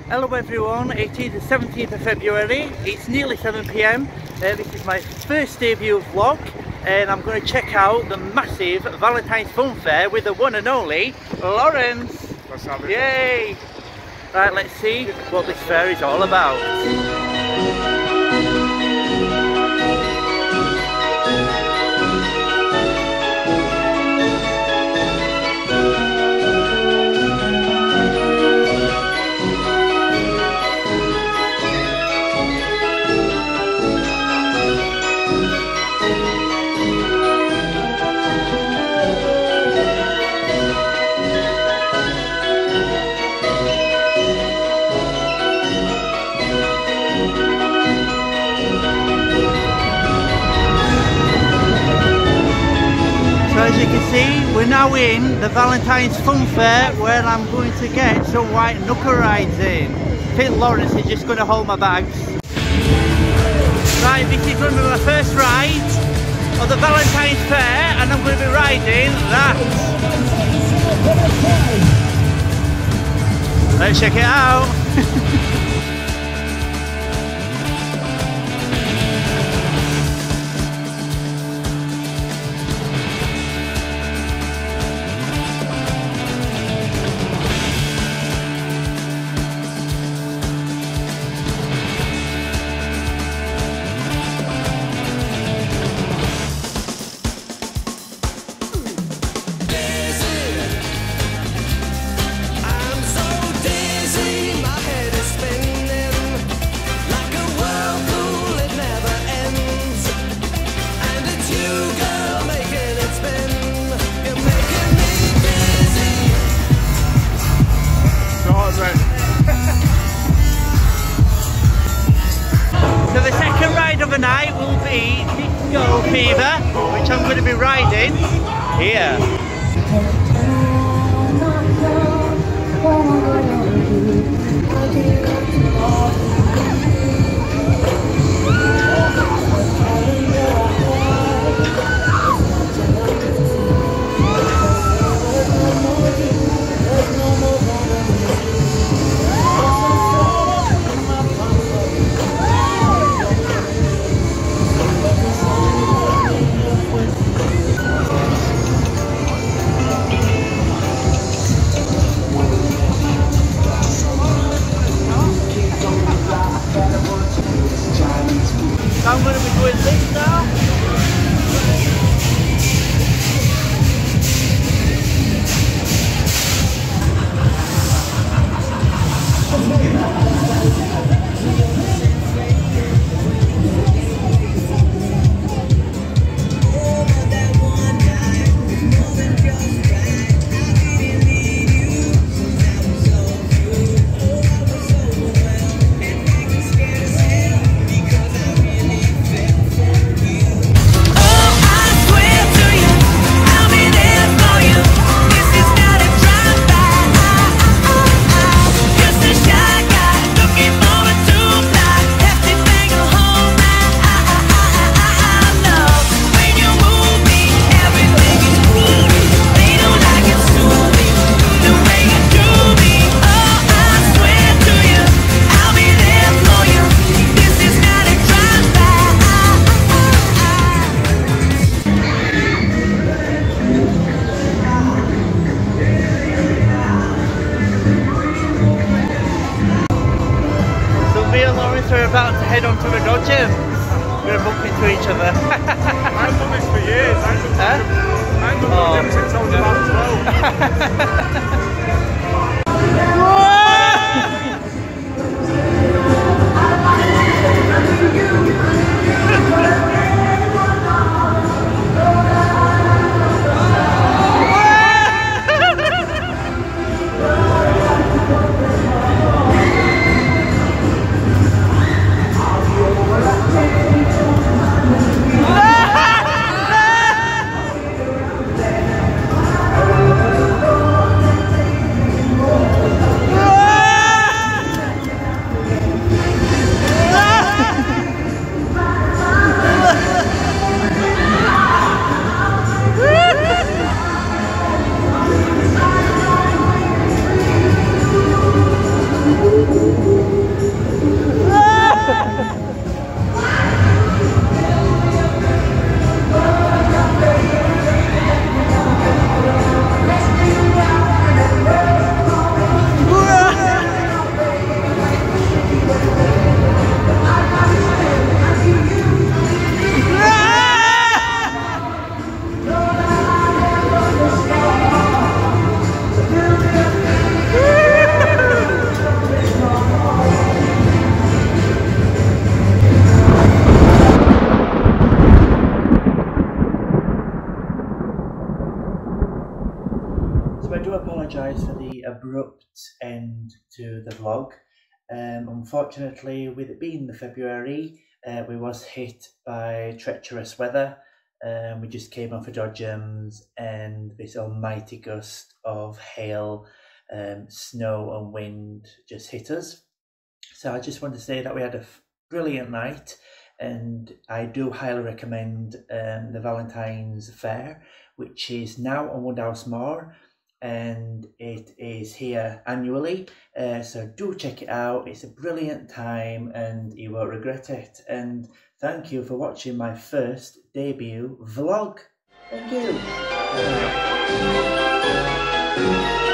Hello everyone, it is the 17th of February, it's nearly 7 PM. This is my first debut vlog and I'm going to check out the massive Valentine's Fun Fair with the one and only Laurence. Let's have it. Yay! Right, let's see what this fair is all about. As you can see, we're now in the Valentine's Fun Fair where I'm going to get some white knuckle rides in. I think Laurence is just going to hold my bags. Right, this is going to be my first ride of the Valentine's Fair and I'm going to be riding that. Let's check it out. So the second ride of the night will be Disco Fever, which I'm going to be riding here. I'm going to be doing this now. We're about to head on to the Dodgers. We're going to bump into each other. I've done this for years. I've done this since I was about 12. abrupt end to the vlog. Unfortunately, with it being the February, we was hit by treacherous weather. We just came off of Dodgems and this almighty gust of hail, snow and wind just hit us. So I just want to say that we had a brilliant night, and I do highly recommend the Valentines Fair, which is now on Woodhouse Moor, and it is here annually, so do check it out. It's a brilliant time and you won't regret it. And thank you for watching my first debut vlog. Thank you.